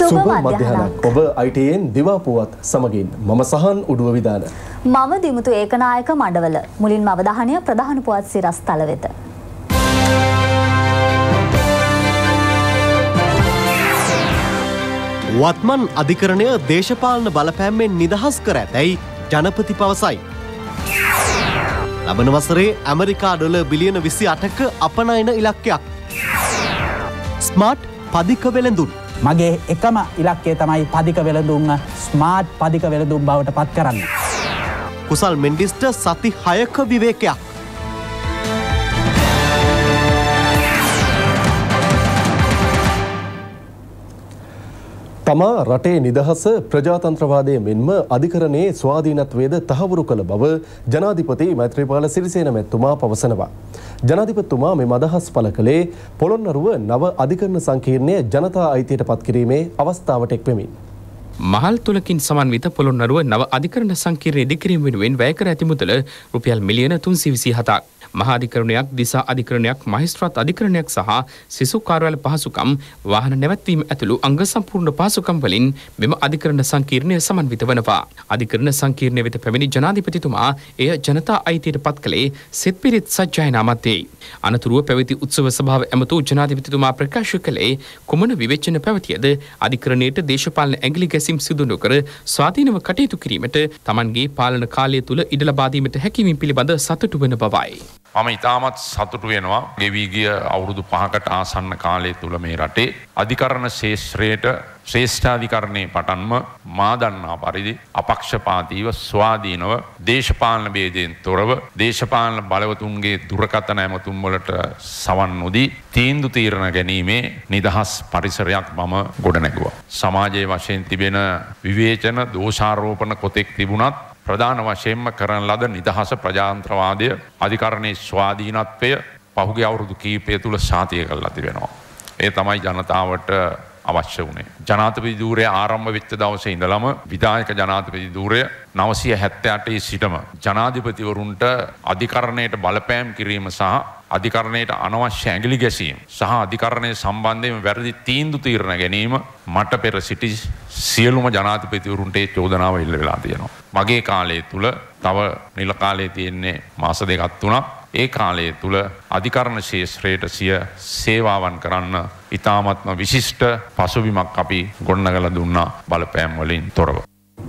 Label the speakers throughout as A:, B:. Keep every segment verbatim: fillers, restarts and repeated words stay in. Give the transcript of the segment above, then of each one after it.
A: සුබ මධ්‍යහනක්. ඔබ I T N දිවා පුවත් සමගින් මම සහන් උඩුව විදාන.
B: මම දිමුතු ඒකනායක මඩවල. මුලින්ම අවධානය ප්‍රධාන පුවත් සිරස් තල වෙත.
C: වත්මන් අධිකරණය දේශපාලන බලපෑමෙන් නිදහස් කර ඇතැයි ජනපති පවසයි. ලබන වසරේ ඇමරිකා ඩොලර් බිලියන විසි අටක අපනයන ඉලක්කයක්. ස්මාර්ට් පදික වෙළඳුන්.
D: මගේ එකම ඉලක්කය තමයි පදික වෙළඳුන් ස්මාර්ට් පදික වෙළඳුන් බවට පත් කරන්න.
C: කුසල් මෙන්ඩිස්ට සති හයක විවේකයක්.
A: තමා රටේ නිදහස ප්‍රජාතන්ත්‍රවාදය මෙන්ම අධිකරණයේ ස්වාධීනත්වයේද තහවුරු කළ බව ජනාධිපති මෛත්‍රීපාල සිරිසේන මැතිතුමා පවසනවා. ජනාධිපතිතුමා මෙම අදහස් පළ කළේ පොළොන්නරුව නව අධිකරණ සංකීර්ණය ජනතා අයිතියට පත් කිරීමේ අවස්ථාවට එක්වෙමින්.
E: මහල් තුලකින් සමන්විත පොළොන්නරුව නව අධිකරණ සංකීර්ණය ඉදිකිරීම වෙනුවෙන් වැය කර ඇති මුදල රුපියල් මිලියන තුන්සිය විසි හතක්. මහා අධිකරණයක්, දිසා අධිකරණයක්, මහේස්ත්‍රාත් අධිකරණයක් සහ සිසු කාර්යාල පහසුකම්, වාහන නැවැත්වීම ඇතුළු අංග සම්පූර්ණ පහසුකම් වලින් මෙම අධිකරණ සංකීර්ණය සමන්විත වනවා. අධිකරණ සංකීර්ණය වෙත පැමිණි ජනාධිපතිතුමා එය ජනතා අයිතියට පත් කළේ සෙත් පිරිත් සජ්ජායනා මතේ. අනතුරුව පැවති උත්සව සභාව ඇමතූ ජනාධිපතිතුමා ප්‍රකාශ කළේ කුමන විවේචන පැවතියද අධිකරණයට දේශපාලන ඇඟිලි ගැසීම් සිදු නොකර ස්වාධීනව කටයුතු කිරීමට තමන්ගේ පාලන කාලය තුල ඉඩ ලබා දීමට හැකිවීම පිළිබඳ සතුටු වන බවයි.
F: මම ඉතාමත් සතුටු වෙනවා ගෙවී ගිය අවුරුදු පහකට ආසන්න කාලය තුල මේ රටේ අධිකරණ ශේෂ්ත්‍රයට ශ්‍රේෂ්ඨාධිකරණයේ පටන්ම මා දන්නා පරිදි අපක්ෂපාතීව ස්වාධීනව දේශපාලන ભેදයෙන් තොරව දේශපාලන බලවතුන්ගේ දුරකථන ඇමතුම් වලට සවන් නොදී තීන්දුව තීරණ ගැනීමේ නිදහස් පරිසරයක් මම ගොඩනැගුවා. සමාජයේ වශයෙන් තිබෙන විවේචන දෝෂාරෝපණ කොතෙක් තිබුණත් ප්‍රධාන වශයෙන්ම කරන ලද නිදහස ප්‍රජාතන්ත්‍රවාදය අධිකරණයේ ස්වාධීනත්වය පහුගිය අවුරුදු කිහිපය තුල සාතිය කරලා තිබෙනවා. ඒ තමයි ජනතාවට අවශ්‍ය වුණේ. ජනාධිපති ධූරය ආරම්භ වෙච්ච දවසේ ඉඳලම විධායක ජනාධිපති ධූරය නවසිය හැත්තෑ අටේ සිටම ජනාධිපතිවරුන්ට අධිකරණයට බලපෑම් කිරීම සහ අධිකරණයට අනවශ්‍ය ඇඟිලි ගැසීම සහ අධිකරණය සම්බන්ධයෙන් වැරදි තීන්දුව තීරණ ගැනීම මට පෙර සිටි සියලුම ජනාධිපතිවරුන්ට ඒ චෝදනාව එල්ල වෙලා තියෙනවා. මගේ කාලය තුල තව නිල කාලයේ තියෙන්නේ මාස දෙකක් තුනක්. ඒ කාලය තුල අධිකරණ ශේෂ්ත්‍රයට සිය සේවාවන් කරන්න ඉතාමත්ම විශිෂ්ට පසුබිමක් අපි ගොඩනගලා දුන්නා බලපෑම් වලින් තොරව.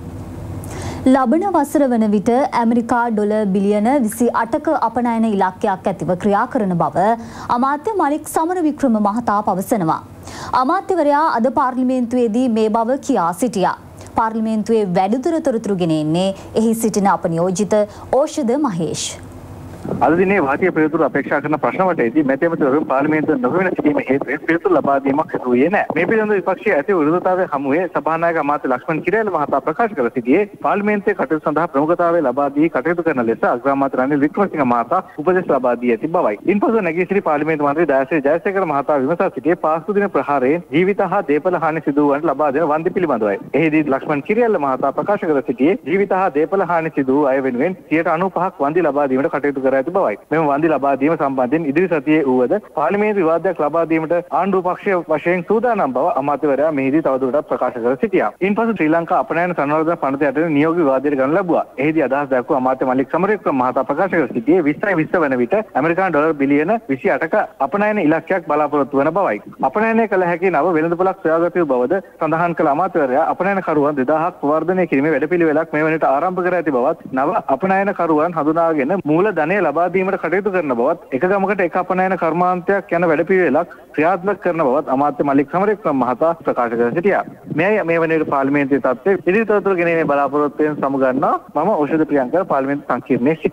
B: ලබන වසර වන විට ඇමරිකා ඩොලර් බිලියන විසි අටක අපනයන ඉලක්කයක් ඇතිව ක්‍රියා කරන බව අමාත්‍ය මලික් සමරවික්‍රම මහතා පවසනවා. අමාත්‍යවරයා අද පාර්ලිමේන්තුවේදී මේ බව කියා සිටියා. පාර්ලිමේන්තුවේ වැඩිදුර තොරතුරු ගෙන එන්නේ එහි සිටින අප නියෝජිත ඕෂධ මහේෂ්.
G: අද දිනේ වාචික පිළිතුරු අපේක්ෂා කරන ප්‍රශ්න වටේදී මැතිවරණ පාර්ලිමේන්තුවේ නොවන සිටීම හේතුවෙන් පිළිතුරු ලබා දීමක් සිදු වූයේ නැහැ. මේ පිළිබඳව විපක්ෂයේ ඇති විරෝධතාවය හමුවේ සභානායක අමාත්‍ය ලක්ෂ්මන් කිරියල මහතා ප්‍රකාශ කර සිටියේ පාර්ලිමේන්තුවේ කටයුතු සඳහා ප්‍රමුඛතාවය ලබා දී කටයුතු කරන ලෙස අග්‍රාමාත්‍ය රනිල් වික්‍රමසිංහ මහතා උපදෙස් ලබා දී ඇති බවයි. ඉන්පසු නැගී සිටි පාර්ලිමේන්තු මන්ත්‍රී දයාසිරි ජයසේකර මහතා විමසා සිටියේ පාස්කු දින ප්‍රහාරයෙන් ජීවිත හා දේපල හානි සිදු වූවන්ට ලබා දෙන වන්දි පිළිබඳවයි. එහිදී ලක්ෂ්මන් කිරියල මහතා ප්‍රකාශ කර සිටියේ ජීවිත හා දේපල හානි සිදු වූ අය වෙනුවෙන් සියයට අනූපහක් වන්දි ලබා දීමට කටයුතු කර ඇති බවයි. මෙම වන්දි ලබා දීම සම්බන්ධයෙන් ඉදිරි සතියේ වුවද පාර්ලිමේන්තු විවාදයක් ලබා දීමට ආණ්ඩුව පක්ෂය වශයෙන් සූදානම් බව අමාත්‍යවරයා මෙහිදී තවදුරටත් ප්‍රකාශ කර සිටියා. ඉන්පසු ශ්‍රී ලංකා අපනයන සංවර්ධන පනත යටතේ නියෝග විවාදයට ගනු ලැබුවා. එහිදී අදහස් දක්වූ අමාත්‍ය මලික් සමරවික්‍රම මහතා ප්‍රකාශ කර සිටියේ විස්සයි විස්ස වන විට ඇමරිකානු ඩොලර් බිලියන විසි අටක අපනයන ඉලක්කයක් බලාපොරොත්තු වන බවයි. අපනයනය කළ හැකි නව වෙළඳපොළක් සොයාගත යුතු බවද සඳහන් කළ අමාත්‍යවරයා අපනයනකරුවන් දෙදාහක් වර්ධනය කිරීමේ වැඩපිළිවෙලක් මේ වනට ආරම්භ කර ඇති බවත් නව අපනයනකරුවන් හඳුනාගෙන මූල ධනය ලබා දීමට කටයුතු කරන බවත් එක ගමකට එක අපනයන කර්මාන්තයක් යන වැඩපිළිවෙලක් ක්‍රියාත්මක කරන බවත් අමාත්‍ය මලික් සමරවික්‍රම මහතා ප්‍රකාශ කර සිටියා. මේ මේ වන විට පාර්ලිමේන්තුවේ තත්ත්වය ඉදිරි තොරතුරු ගැනීමේ බලාපොරොත්තුවෙන් සමුගන්නා මම ඕෂධ ප්‍රියංකර පාර්ලිමේන්තු සංකීර්ණයේ සිට.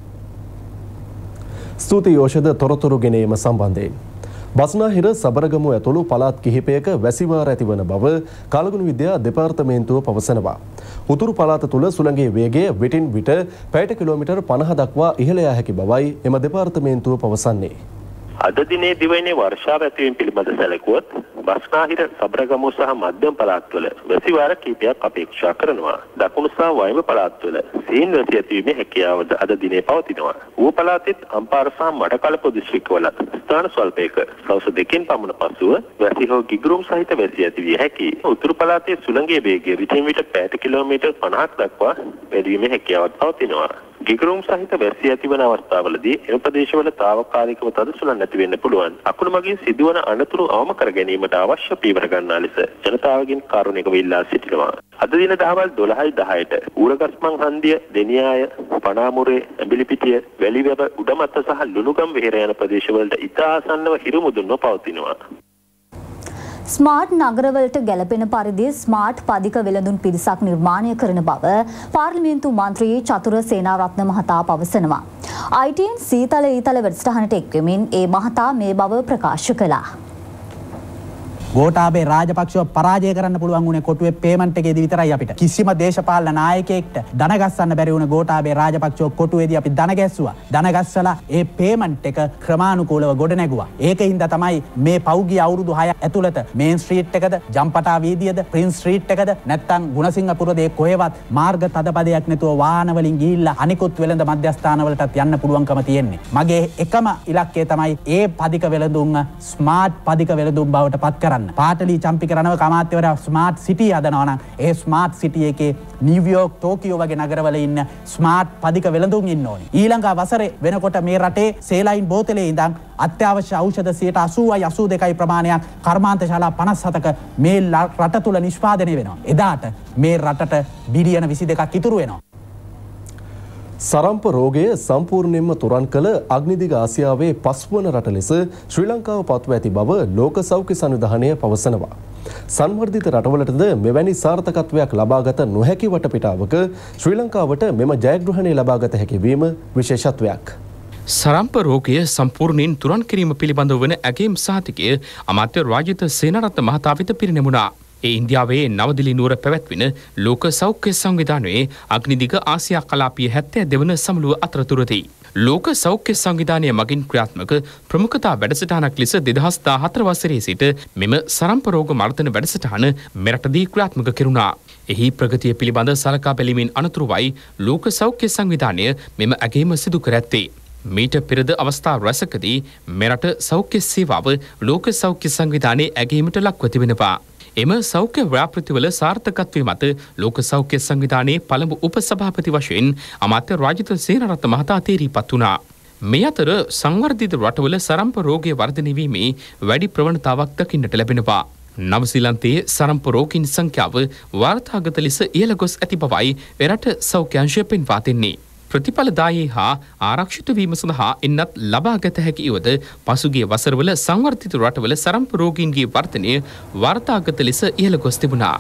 A: ස්තුතියි ඕෂධ තොරතුරු ගෙනීම සම්බන්ධයෙන්. බස්නාහිර සබරගමුව ඇතුළු පළාත් කිහිපයක වැසිවාර ඇතිවන බව කාලගුණ විද්‍යා දෙපාර්තමේන්තුව පවසනවා. උතුරු පළාත තුළ සුළඟේ වේගය විටින් විට පැයට කිලෝමීටර් පනහ දක්වා ඉහළ යා හැකි බවයි එම දෙපාර්තමේන්තුව පවසන්නේ.
H: අද දිනේ දිවයිනේ වර්ෂාව ඇතිවීම පිළිබඳ සැලකුවොත් බස්නාහිර සබරගමුව සහ මධ්‍යම පළාත්වල වැසිවාර කිහිපයක් අපේක්ෂා කරනවා. දකුණු සහ වයඹ පළාත්වල සීන් වැසි ඇතිවීමේ හැකියාවද අද දිනේ පවතිනවා. ඌව පළාතෙත් අම්පාර සහ මඩකලපුව දිස්ත්‍රික්කවල ස්ථාන ස්වල්පයක සවස් දෙකෙන් පමණ පසුව වැසි හෝ ගිගුරුම් සහිත වැසි ඇතිවිය හැකියි. උතුරු පළාතේ සුළඟේ වේගය විටින් විට පැයට කිලෝමීටර් පනහක් දක්වා වැඩි වීමේ හැකියාවක් පවතිනවා. ගිගුරුම් සහිත වැසි ඇතිවන අවස්ථාවලදී එම ප්‍රදේශවල తాවකාලිකව තද සුළං ඇති වෙන්න පුළුවන්. අකුණු මගින් සිදුවන අනතුරු අවම කර ගැනීමට අවශ්‍ය පීවර ගන්නා ලෙස ජනතාවගෙන් කාරුණිකව ඉල්ලා සිටිනවා. අද දින දහවල් දොළහයි දහයට ඌරගස්මන් හන්දිය, දෙනියාය, පනාමුරේ, ඇඹිලිපිටිය, වැලිවැව, උඩමත සහ ලුණුගම් වෙහෙර යන ප්‍රදේශවලට ඉතා ආසන්නව හිරු මුදුන්ව පවතිනවා.
B: ස්මාර්ට් නගරවලට ගැලපෙන පරිදි ස්මාර්ට් පදික වෙළඳුන් පිරිසක් නිර්මාණය කරන බව පාර්ලිමේන්තු මන්ත්‍රී චතුර සේනාරත්න මහතා පවසනවා. ආයි ටී එන් සීතල ඊතල වැඩසටහනට එක්වෙමින් ඒ මහතා මේ බව ප්‍රකාශ කළා.
D: ගෝඨාභය රාජපක්ෂව පරාජය කරන්න පුළුවන් උනේ කොටුවේ පේමන්ට් එකේදී විතරයි අපිට. කිසිම දේශපාලන නායකයෙක්ට ධන ගස්සන්න බැරි වුණ ගෝඨාභය රාජපක්ෂව කොටුවේදී අපි ධන ගැස්සුවා. ධන ගස්සලා ඒ පේමන්ට් එක ක්‍රමානුකූලව ගොඩ නැගුවා. ඒකින්ද තමයි මේ පෞගිය අවුරුදු හය ඇතුළත මේන් ස්ට්‍රීට් එකද, ජම්පටා වීදියද, ප්‍රින්ස් ස්ට්‍රීට් එකද නැත්නම් ගුණසිංහපුරදේ කොහෙවත් මාර්ග තදපදයක් නැතුව වාහන වලින් ගිහිල්ලා අනිකුත් වෙළඳ මධ්‍යස්ථාන වලටත් යන්න පුළුවන්කම තියෙන්නේ. මගේ එකම ඉලක්කය තමයි ඒ පදික වෙළඳුන් ස්මාර්ට් පදික වෙළඳුන් බවට පත් කරන්න. පාටලි චම්පික රණවක අමාත්‍යවරයා ස්මාර්ට් සිටි හදනවා නම් ඒ ස්මාර්ට් සිටි එකේ නිව්යෝක්, ටෝකියෝ වගේ නගරවල ඉන්න ස්මාර්ට් පදික වෙළඳුන් ඉන්න ඕනේ. ඊළඟ වසරේ වෙනකොට මේ රටේ සේලයින් බෝතලේ ඉඳන් අත්‍යවශ්‍ය ඖෂධ සියයට අසූවයි අසූ දෙකයි ප්‍රමාණයක් කර්මාන්ත ශාලා පනස් හතක මේ රට තුල නිෂ්පාදනය වෙනවා. එදාට මේ රටට බිලියන විසි දෙකක් ඉතුරු වෙනවා.
A: සරම්ප රෝගය සම්පූර්ණයෙන්ම තුරන් කළ අග්නිදිග ආසියාවේ පස්වන රට ලෙස ශ්‍රී ලංකාව පත්ව ඇති බව ලෝක සෞඛ්‍ය සංවිධානය පවසනවා. සංවර්ධිත රටවලටද මෙවැනි සාර්ථකත්වයක් ලබාගත නොහැකි වටපිටාවක ශ්‍රී ලංකාවට මෙම ජයග්‍රහණය ලබාගත හැකි වීම විශේෂත්වයක්.
E: සරම්ප රෝගය සම්පූර්ණයෙන් තුරන් කිරීම පිළිබඳව වන ඇගේම් සහතිකය අමාත්‍ය රාජිත සේනාරත්න මහතා වෙත පිරිනැමුණා. ඒ ඉන්දියාවේ නවදිලි නුවර පැවැත්වෙන ලෝක සෞඛ්‍ය සංවිධානයේ අග්නිදිග ආසියා කලාපීය හැත්තෑ දෙවන සමුළුව අතරතුරදී. ලෝක සෞඛ්‍ය සංවිධානය මගින් ක්‍රියාත්මක ප්‍රමුඛතා වැඩසටහනක් ලෙස දෙදහස් දාහතර වසරේ සිට මෙම සරම්ප රෝග මර්ධන වැඩසටහන මෙරටදී ක්‍රියාත්මක කෙරුණා. එහි ප්‍රගතිය පිළිබඳ සලකා බැලීමෙන් අනතුරුවයි ලෝක සෞඛ්‍ය සංවිධානය මෙම ඇගේම සිදු කර ඇත්තේ. මීට පෙරද අවස්ථා රැසකදී මෙරට සෞඛ්‍ය සේවාව ලෝක සෞඛ්‍ය සංවිධානයේ ඇගීමට ලක්ව තිබෙනවා. එම සෞඛ්‍ය ව්‍යාපෘතිවල සාර්ථකත්වය මත ලෝක සෞඛ්‍ය සංවිධානයේ පළමු උපසභාපති වශයෙන් අමාත්‍ය රාජිත සේනාරත්න මහතා තේරීපත් වුණා. මේ අතර සංවර්ධිත රටවල සරම්ප රෝගය වර්ධනය වීමේ වැඩි ප්‍රවණතාවක් දකින්නට ලැබෙනවා. නවසීලන්තයේ සරම්ප රෝගීන් සංඛ්‍යාව වාර්තාගත ලෙස ඉහළ ගොස් ඇති බවයි එරට සෞඛ්‍ය අංශය පෙන්වා දෙන්නේ. ප්‍රතිඵලදායී හා ආරක්ෂිත වීම සඳහා එන්නත් ලබාගත හැකි ඉවද පසුගිය වසරවල සංවර්ධිත රටවල සරම්ප රෝගීන්ගේ වර්ධනය වාර්තාගත ලෙස ඉහළ ගොස් තිබුණා.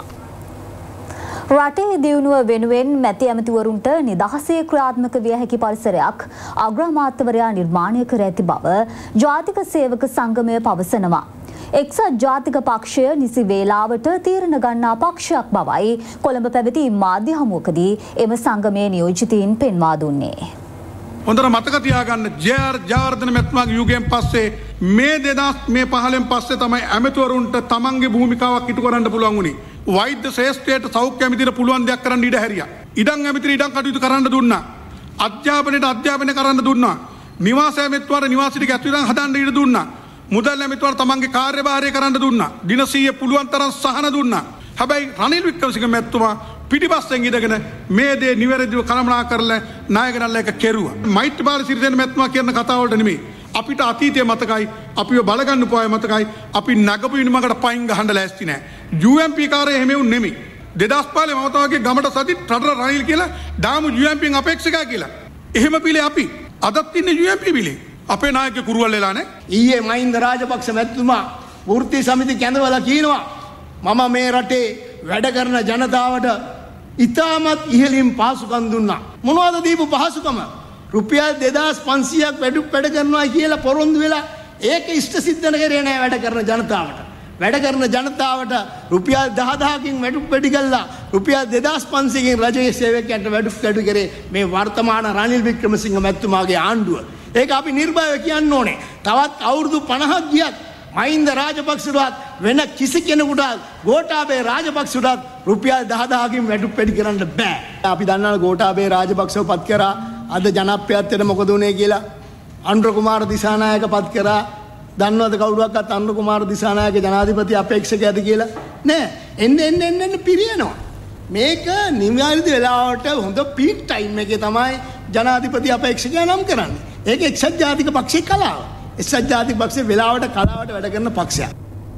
B: රටේ දියුණුව වෙනුවෙන් මැති ඇමතිවරුන්ට නිදහසේ ක්‍රියාත්මක විය හැකි පරිසරයක් අග්‍රාමාත්‍යවරයා නිර්මාණය කර ඇති බව ජාතික සේවක සංගමය පවසනවා. එක්සත් ජාතික පක්ෂය නිසි වේලාවට තීරණ ගන්නා පක්ෂයක් බවයි කොළඹ පැවති මාධ්‍ය හමුවකදී එම සංගමේ නියෝජිතයින් පෙන්වා දුන්නේ.
I: හොඳට මතක තියාගන්න ජේ.ආර්. ජයවර්ධන මැතිතුමාගේ යුගයෙන් පස්සේ මේ දෙදහස් මේ පහළෙන් පස්සේ තමයි ඇමතිවරුන්ට තමන්ගේ භූමිකාවක් ඉටු කරන්න පුළුවන් වුණේ. වෛද්‍ය ශ්‍රේෂ්ඨයට සෞඛ්‍ය ඇමතිට පුළුවන් දෙයක් කරන්න ඉඩ හැරියා. ඉඩම් ඇමතිට ඉඩම් කටයුතු කරන්න දුන්නා. අධ්‍යාපනයට අධ්‍යාපනය කරන්න දුන්නා. නිවාස ඇමතිවරට නිවාස ටික ඇතුළේ හදන්න ඉඩ දුන්නා. මුදල් ඇමතිවරට තමන්ගේ කාර්යභාරය කරන්න දුන්නා. දිනසීය පුළුවන් තරම් සහන දුන්නා. හැබැයි රනිල් වික්‍රමසිංහ මැතිතුමා පිටිපස්සෙන් ඉඳගෙන මේ දේ නිවැරදිව කළමනා කරලා නායකනල්ලා එක කෙරුවා. මෛත්‍රීපාල සිරිසේන මැතිතුමා කියන කතාව වලට නෙමෙයි. අපිට අතීතයේ මතකයි, අපිව බලගන්න පොය මතකයි, අපි නගපු විනිමකට පයින් ගහන්න ලෑස්ති නැහැ. යූ එම් පී කාර්යය එහෙම වුන් නෙමෙයි. දෙදහස් පහේ මම තමගේ ගමට සති රටර රනිල් කියලා දාමු යූ එම් පී අපේක්ෂකයා කියලා. එහෙම පිළේ අපි අදත් ඉන්නේ යූ එම් පී පිළේ. අපේ නායක කුරුවල් වෙලා නැහැ.
J: ඊයේ මහින්ද රාජපක්ෂ මැතිතුමා වෘත්ති සමිති කැඳවලා කියනවා මම මේ රටේ වැඩ කරන ජනතාවට ඉතාමත් ඉහළින් පහසුකම් දුන්නා. මොනවද දීපු පහසුකම? රුපියල් දෙදාස් පන්සීයක් වැඩ වැඩ කරනවා කියලා පොරොන්දු වෙලා ඒක ඉෂ්ට සිද්ධ කරේ නැහැ වැඩ කරන ජනතාවට. වැඩ කරන ජනතාවට රුපියල් දහදහකින් වැඩ වැඩි කළා රුපියල් දෙදාස් පන්සීයකින් රජයේ සේවකයන්ට වැඩ වැඩ කරේ මේ වර්තමාන රනිල් වික්‍රමසිංහ මැතිතුමාගේ ආණ්ඩුව. ඒක අපි නිර්භයව කියන්න ඕනේ. තවත් අවුරුදු පනහක් ගියත් මහින්ද රාජපක්ෂටවත් වෙන කිසි කෙනෙකුට ගෝඨාභය රාජපක්ෂටවත් රුපියල් දහදාහකින් වැඩි වැඩි කරන්න බෑ. අපි දන්නවා ගෝඨාභය රාජපක්ෂව පත් කරා අද ජනප්‍රියත්වයට මොකද උනේ කියලා. අනුර කුමාර දිසානායක පත් කරා. දන්නවද කවුරුවක්වත් අනුර කුමාර දිසානායක ජනාධිපති අපේක්ෂකයද කියලා? නෑ. එන්න එන්න එන්න එන්න පිරියනවා. මේක නිවැරදි වෙලාවට හොඳ පීක් ටයිම් එකේ තමයි ජනාධිපති අපේක්ෂකයා නම් කරන්නේ. ඒක එක්සත් ජාතික පක්ෂයේ කලාව. එක්සත් ජාතික පක්ෂයේ වෙලාවට කලාවට වැඩ කරන පක්ෂයක්.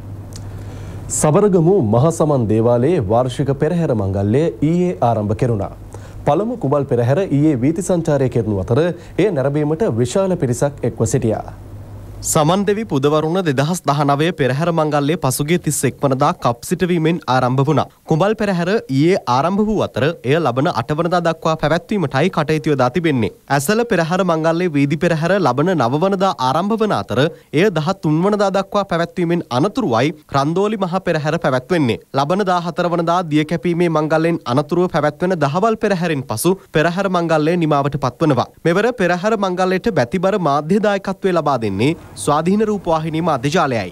A: සබරගමු මහසමන් දේවාලයේ වාර්ෂික පෙරහැර මංගල්‍යය ඊයේ ආරම්භ කෙරුණා. පළමු කුඹල් පෙරහැර ඊයේ වීථි සංචාරය කෙරෙනු අතර එය නැරඹීමට විශාල පිරිසක් එක්ව සිටියා.
C: සමන් දෙවි පුදවරුණ දෙදහස් දහනවය පෙරහැර මංගල්‍යය පසුගිය තිස් එක් වනදා කප් සිටවීමෙන් ආරම්භ වුණා. කුඹල් පෙරහැර ඊයේ ආරම්භ වූ අතර එය ලබන අට වනදා දක්වා පැවැත්වීමටයි කටයුතු යොදා තිබෙන්නේ. ඇසළ පෙරහැර මංගල්‍යයේ වීදි පෙරහැර ලබන නව වනදා ආරම්භ වන අතර එය දහ තුන් වනදා දක්වා පැවැත්වීමෙන් අනතුරුවයි රන්දෝලි මහ පෙරහැර පැවැත්වෙන්නේ. ලබන දාහතර වනදා දිය කැපීමේ මංගල්‍යයෙන් අනතුරුව පැවැත්වෙන දහවල් පෙරහැරෙන් පසු පෙරහැර මංගල්‍යය නිමාවට පත්වනවා. මෙවර පෙරහැර මංගල්‍යයට බැතිබර මාධ්‍ය දායකත්වය ලබා දෙන්නේ ස්වාධීන රූපවාහිනී මාධ්‍ය ජාලයයි.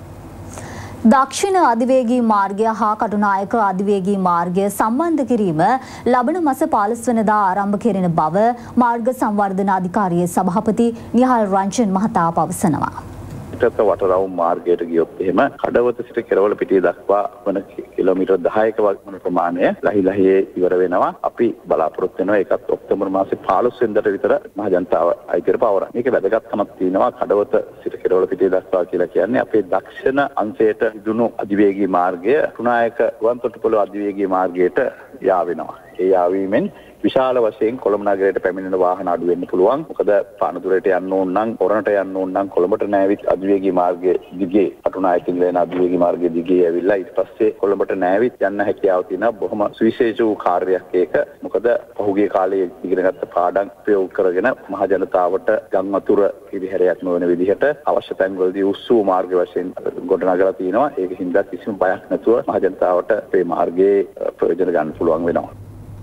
B: දක්ෂිණ අධිවේගී මාර්ගය හා කටුනායක අධිවේගී මාර්ගය සම්බන්ධ කිරීම ලබන මාස පහළොස් වෙනිදා ආරම්භ කෙරෙන බව මාර්ග සංවර්ධන අධිකාරියේ සභාපති නිහාල් රංජන් මහතා පවසනවා.
K: වටරවුම් මාර්ගයට ගියොත් එහෙම කඩවත සිට කෙරවල පිටිය දක්වා වන කිලෝමීටර් දහයක වන ප්‍රමාණය ලහි ලහියේ ඉවර වෙනවා. අපි බලාපොරොත්තු වෙනවා ඒකත් ඔක්තෝබර් මාසේ පහළොස් වෙනිදාට විතර මහ ජනතාව අයිතිර පවරන. මේක වැදගත්කමක් තියෙනවා කඩවත සිට කෙරවල පිටිය දක්වා කියලා කියන්නේ අපේ දක්ෂිණ අංශයට දුණු අධිවේගී මාර්ගය තුනායක වන්තොටුපොළ අධිවේගී මාර්ගයට යාවෙනවා. ඒ යාවීමෙන් විශාල වශයෙන් කොළඹ නගරයට පැමිණෙන වාහන අඩු වෙන්න පුළුවන්. මොකද පානදුරේට යන්න ඕන නම්, ඔරණට යන්න ඕන නම් කොළඹට නැවිත් අධිවේගී මාර්ගයේ දිගේ අටුනායකින් වෙන අධිවේගී මාර්ගයේ දිගේ ඇවිල්ලා ඊට පස්සේ කොළඹට නැවිත් යන්න හැකියාව තියෙන බොහොම සුවිශේෂ වූ කාර්යයක් ඒක. මොකද පහුගිය කාලේ ඉගෙනගත්ත පාඩම් ප්‍රයෝග කරගෙන මහ ජනතාවට ගම්වතුර හිරිහැරයක් නොවන විදිහට අවශ්‍ය තැන්වලදී උස්සූ මාර්ග වශයෙන් ගොඩනගලා තියෙනවා. ඒක හින්දා කිසිම බයක් නැතුව මහ ජනතාවට මේ මාර්ගයේ ප්‍රයෝජන ගන්න පුළුවන් වෙනවා.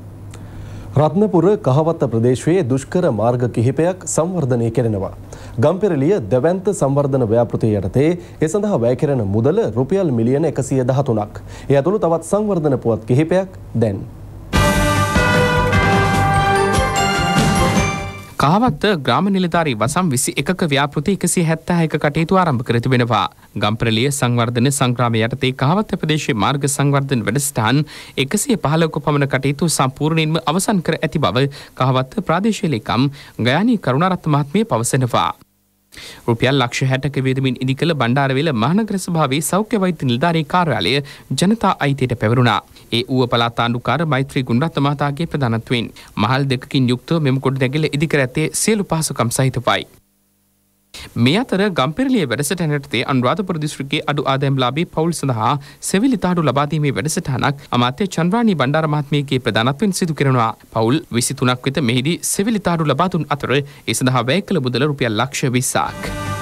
A: රත්නපුර කහවත්ත ප්‍රදේශයේ දුෂ්කර මාර්ග කිහිපයක් සංවර්ධනය කෙරෙනවා. ගම්පෙරළිය දැවැන්ත සංවර්ධන ව්‍යාපෘතිය යටතේ ඒ සඳහා වැය කෙරෙන මුදල රුපියල් මිලියන එකසිය දහතුනක්. ඒ ඇතුළු තවත් සංවර්ධන පුවත් කිහිපයක් දැන්.
E: කහවත්ත ග්‍රාම නිලධාරී වසම් විසි එකක ව්‍යාපෘති එකසිය හැත්තෑහක කටයුතු ආරම්භ කර තිබෙනවා. ගම්ප්‍රලිය සංවර්ධන සංග්‍රාමය යටතේ කහවත්ත ප්‍රදේශයේ මාර්ග සංවර්ධන වැඩසටහන් එකසිය පහළොවක පමණ කටයුතු සම්පූර්ණයෙන්ම අවසන් කර ඇති බව කහවත්ත ප්‍රාදේශීය ලේකම් ගයානී කරුණාරත්න මහත්මිය පවසනවා. රුපියල් ලක්ෂ හැටක වියදමින් ඉදිකළ බණ්ඩාරවේල මහනගර සභාවේ සෞඛ්‍ය වෛද්‍ය නිලධාරී කාර්යාලය ජනතා අයිතියට පැවරුණා. ඒ ඌව පළාත් ආණ්ඩුකාර මෛත්‍රී ගුණරත්න මහතාගේ ප්‍රධානත්වයෙන් මහල් දෙකකින් යුක්තව මෙම ගොඩනැගිල්ල ඉදිකර ඇත්තේ සියලු පහසුකම් සහිතවයි. මේ අතර ගම්පෙරළිය වැඩසටහන යටතේ අනුරාධපුර දිස්ත්‍රික්කයේ අඩු ආදායම්ලාභී පවුල් සඳහා සෙවිලි තාඩු ලබා දීමේ වැඩසටහනක් අමාත්‍ය චන්ද්‍රානි බණ්ඩාර මහත්මියගේ ප්‍රධානත්වයෙන් සිදු කරනවා. පවුල් විසි තුනක් වෙත මෙහිදී සෙවිලි තාඩු ලබා දුන් අතර ඒ සඳහා වැය කළ මුදල රුපියල් ලක්ෂ විස්සක්.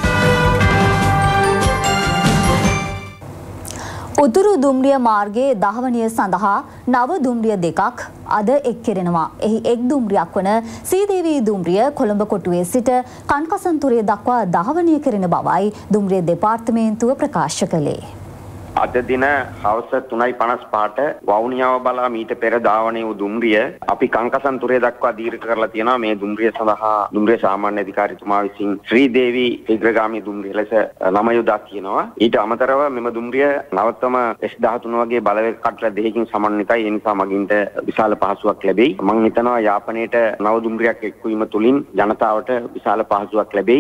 B: උතුරු දුම්රිය මාර්ගයේ දහවනිය සඳහා නව දුම්රිය දෙකක් අද එක් කෙරෙනවා. එහි එක් දුම්රියක් වන සීදේවී දුම්රිය කොළඹ කොටුවේ සිට කන්කසන්තුරේ දක්වා දහවනිය කෙරෙන බවයි දුම්රිය දෙපාර්තමේන්තුව ප්‍රකාශ කළේ.
L: අද දින හවස තුනයි පනස් පහට වවුනියාව බලා මීට පෙර ධාවනය වූ දුම්රිය අපි කංකසන්තුරේ දක්වා දීර්ඝ කරලා තියෙනවා. මේ දුම්රිය සඳහා දුම්රිය සාමාන්‍ය අධිකාරීතුමා විසින් ශ්‍රී දේවී ශීඝ්‍රගාමී දුම්රිය ලෙස නම යොදා කියනවා. ඊට අමතරව මෙම දුම්රිය නවතම එස් දහතුන වගේ බලවේග කටල දෙකකින් සමන්විතයි. ඒ නිසා මගින්ට විශාල පහසුවක් ලැබෙයි. මම හිතනවා යාපනයේට නව දුම්රියක් එක්වීම තුළින් ජනතාවට විශාල පහසුවක් ලැබෙයි.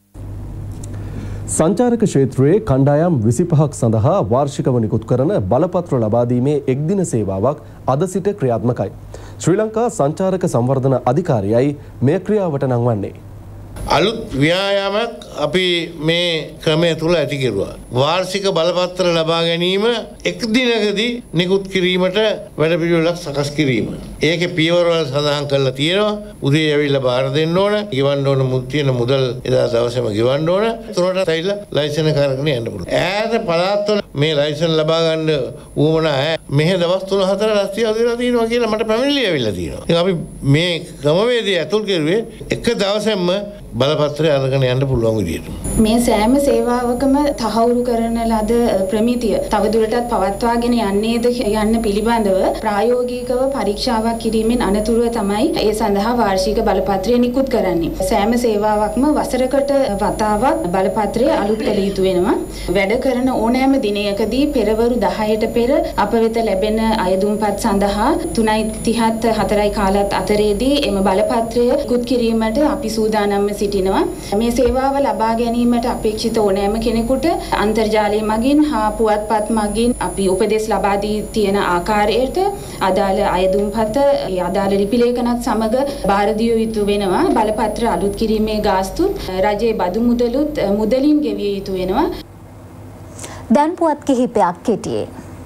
A: සංචාරක ක්ෂේත්‍රයේ කණ්ඩායම් විසිපහක් සඳහා වාර්ෂිකව නිකුත් කරන බලපත්‍ර ලබා දීමේ එක්දින සේවාවක් අද සිට ක්‍රියාත්මකයි. ශ්‍රී ලංකා සංචාරක සංවර්ධන අධිකාරියයි මේ ක්‍රියාවට නංවන්නේ.
M: අලුත් ව්‍යායාමයක් අපි මේ ක්‍රමය තුළ ඇති කෙරුවා. වාර්ෂික බලපත්‍ර ලබා ගැනීම එක් දිනකදී නිකුත් කිරීමට වැඩපිළිවෙලක් සකස් කිරීම. ඒකේ පියවරවල සඳහන් කරලා තියෙනවා. උදේ ඇවිල්ලා බාර දෙන්න ඕන, ගෙවන්න ඕන මුල් තියෙන මුදල් එදා දවසේම ගෙවන්න ඕන. ඒතරට ඇවිල්ලා ලයිසන් එක අරගෙන යන්න පුළුවන්. ඈත පළාත්වල මේ ලයිසන් ලබා ගන්න උවමනා මෙහෙ දවස් තුන හතර රස්තිය අදලා තියෙනවා කියලා මට පැමිණිලි ඇවිල්ලා තියෙනවා. ඉතින් අපි මේ ක්‍රමවේදය අතුල් කරුවේ එක දවසෙම බලපත්‍රය අරගෙන යන්න පුළුවන් විදියට.
N: මේ සෑම සේවාවකම තහවුරු කරන ලද ප්‍රමිතිය තවදුරටත් පවත්වාගෙන යන්නේද යන්න පිළිබඳව ප්‍රායෝගිකව පරීක්ෂාවක් කිරීමෙන් අනතුරුව තමයි ඒ සඳහා වාර්ෂික බලපත්‍රය නිකුත් කරන්නේ. සෑම සේවාවක්ම වසරකට වතාවක් බලපත්‍රය අලුත් කළ යුතු වෙනවා. වැඩ කරන ඕනෑම දිනයකදී පෙරවරු දහයට පෙර අප වෙත ලැබෙන අයදුම්පත් සඳහා තුනයි තිහත් හතරයි කාලත් අතරේදී එම බලපත්‍රය නිකුත් කිරීමට අපි සූදානම්ව සිටිනවා. මේ සේවාව ලබා ගැනීමට අපේක්ෂිත ඕනෑම කෙනෙකුට අන්තර්ජාලය මගින් හා පුවත්පත් මගින් අපි උපදෙස් ලබා දී තියෙන ආකාරයට අදාළ අයදුම්පත ඒ අදාළ ලිපි ලේඛනත් සමග බාර දිය යුතු වෙනවා. බලපත්‍ර අලුත් කිරීමේ ගාස්තුත් රජයේ බදු මුදලුත් මුදලින් ගෙවිය යුතු වෙනවා.
B: දැන් පුවත් කිහිපයක් කෙටියේ.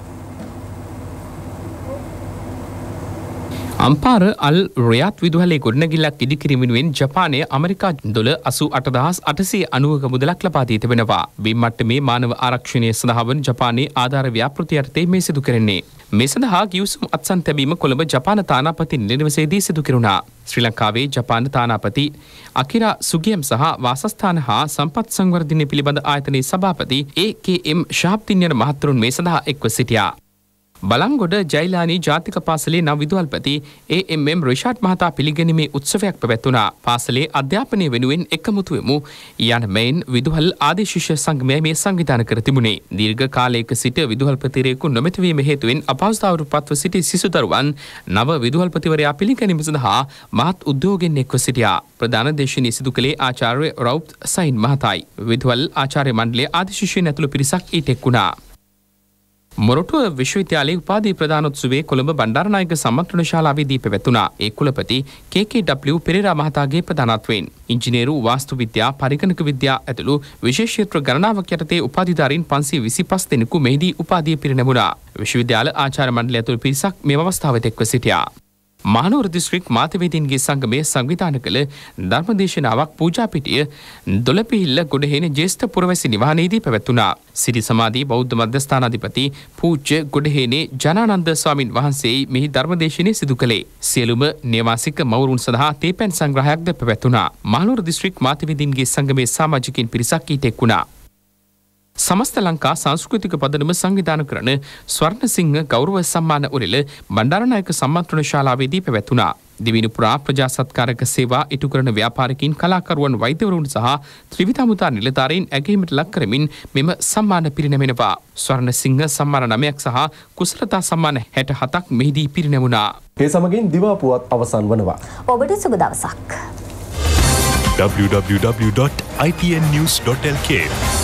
E: අම්පාර අල් රයාත් විදුහලේ ගොඩනැගිල්ලක් ඉදිකිරීමෙනුවෙන් ජපානයේ ඇමරිකා ඩොලර් අසූ අට හදාස් අටසිය අනූවක මුදලක් ලබා දී තිබෙනවා. බිම් මට්ටමේ මානව ආරක්ෂණය සඳහා වන ජපානයේ ආධාර ව්‍යාපෘති යටතේ මේ සිදු කෙරෙන්නේ. මේ සඳහා ගිවිසුම් අත්සන් තැබීම කොළඹ ජපාන තානාපති නිලවසේදී සිදු කෙරුණා. ශ්‍රී ලංකාවේ ජපාන තානාපති අකිරා සුගියම් සහ වාසස්ථාන හා සම්පත් සංවර්ධනය පිළිබඳ ආයතනයේ සභාපති ඒ කේ එම් ශාප්තින් යන මහත්වරුන් මේ සඳහා එක්ව සිටියා. බලංගොඩ ජයිලානී ජාතික පාසලේ නව විදුහල්පති ඒ එම් එම් රිෂාඩ් මහතා පිළිගැනීමේ උත්සවයක් පැවැත්වුණා. පාසලේ අධ්‍යාපනය වෙනුවෙන් එකමුතු වෙමු යන මෙයින් විදුහල් ආදී ශිෂ්‍ය සංගමය මේ සංවිධානය කර තිබුණේ. දීර්ඝ කාලයක සිට විදුහල්පතිවරයෙකු නොමැති වීම හේතුවෙන් අපහසුතාවයට පත්ව සිටි සිසු දරුවන් නව විදුහල්පතිවරයා පිළිගැනීම සඳහා මහත් උද්‍යෝගයෙන් එක්ව සිටියා. ප්‍රධාන දේශනීය සිදු කළේ ආචාර්ය රවුත් සයින් මහතායි. විදුහල් ආචාර්ය මණ්ඩලයේ ආදී ශිෂ්‍යයන් ඇතුළු පිරිසක් ඊට එක් වුණා. මොරටුව විශ්වවිද්‍යාලයේ උපාධි ප්‍රදානෝත්සවයේ කොළඹ බණ්ඩාරනායක සම්මන්ත්‍රණ ශාලාවේදී පැවැත්වුණා. ඒ කුලපති කේ කේ ඩබ්ලිව් පෙරේරා මහතාගේ ප්‍රධානත්වයෙන් ඉංජිනේරු වාස්තු විද්‍යා පරිගණක විද්‍යා ඇතුළු විශේෂ ක්ෂේත්‍ර ගණනාවක් යටතේ උපාධිධාරීන් පන්සිය විසිපස් දෙනෙකු මෙහිදී උපාධිය පිරිනැමුණා. විශ්වවිද්‍යාල ආචාර්ය මණ්ඩලය ඇතුළු පිරිසක් මේ අවස්ථාවට එක්ව සිටියා. මහනුවර දිස්ත්‍රික් මාතවේදීන්ගේ සංගමය සංවිධානය කළ ධර්මදේශනාවක් පූජාපිටිය දොළපිහිල්ල ගොඩහේන ජ්‍යෙෂ්ඨ පුරවැසි නිවහනේදී පැවැත්වුණා. සිරි සමාධි බෞද්ධ මධ්‍යස්ථානාධිපති පූජ්‍ය ගොඩහේනේ ජනානන්ද ස්වාමින් වහන්සේ මෙහි ධර්මදේශනය සිදු කළේ. සියලුම නේවාසික මවුරුන් සඳහා තේපැන් සංග්‍රහයක්ද පැවැත්වුණා. මහනුවර දිස්ත්‍රික් මාතවේදීන්ගේ සංගමයේ සමාජිකින් පිරිසක් ඊට එක් වුණා. සමස්ත ලංකා සංස්කෘතික පදනම සංවිධාන කරන ස්වර්ණසිංහ ගෞරව සම්මාන උළෙල බණ්ඩාරනායක සම්මන්ත්‍රණ ශාලාවේදී පැවැත්වුණා. දිවිනු පුරා ප්‍රජා සත්කාරක සේවා ඉටු කරන ව්‍යාපාරිකින් කලාකරුවන් වෛද්‍යවරුන් සහ ත්‍රිවිධාමුතා නිලධාරීන් ඇගයීමට ලක් කරමින් මෙම සම්මාන පිරිනැමෙනවා. ස්වර්ණසිංහ සම්මාන නවයක් සහ කුසලතා සම්මාන හැට හතක් මෙහිදී පිරිනැමුණා.
A: ඒ සමගින් දිවා පුවත් අවසන් වනවා.
B: ඔබට සුබ දවසක්.
O: w w w dot i p n news dot l k